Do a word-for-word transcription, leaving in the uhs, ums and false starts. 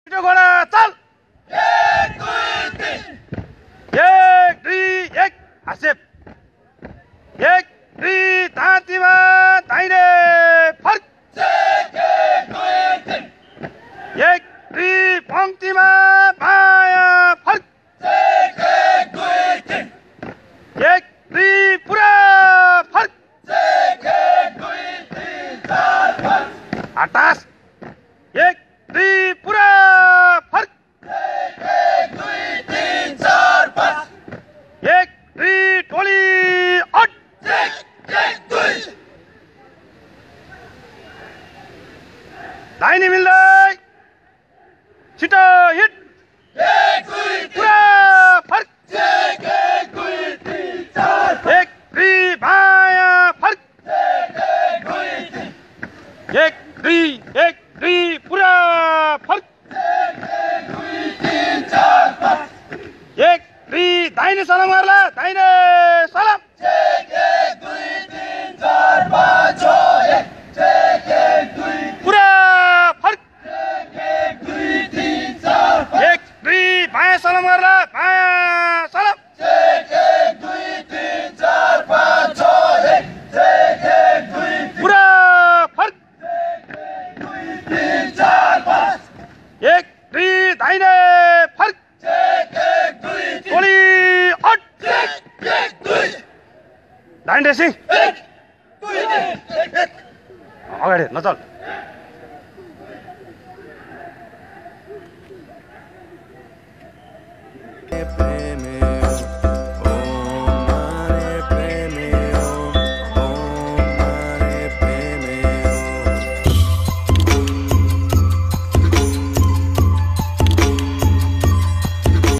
घोडा चल एक दुई तीन एक दुई एक हासेप एक दुई तातीमा दाहिने फर्क एक दुई तीन एक दुई पंक्तिमा बायाँ फर्क एक दुई तीन एक दुई पुरा फर्क एक दुई तीन चार पाँच आटास एक दुई पुरा फर्क एक दुई तीन चार पाँच एक दुई टोली अट एक दुई दाहिने मिल्दै छिटो हिट एक दुई पुरा फर्क एक दुई तीन चार एक दुई बायाँ फर्क एक दुई तीन एक दुई एक दुई पुरा फर्क एक दुई तीन चार पाँच एक दुई दाहिने सलाम गर्ला दाहिने सलाम एक दुई तीन चार पाँच छ एक एक दुई पुरा फर्क एक दुई तीन चार पाँच एक दुई बायाँ सलाम गर्ला बायाँ सलाम एक दुई तीन चार पाँच छ एक एक दुई पुरा फर्क तीन चार पाँच एक दुई दाहिने फर्क एक दुई टोली अट एक दुई दाहिने ड्रेसिङ एक दुई एक अगाडि नचल प्रेम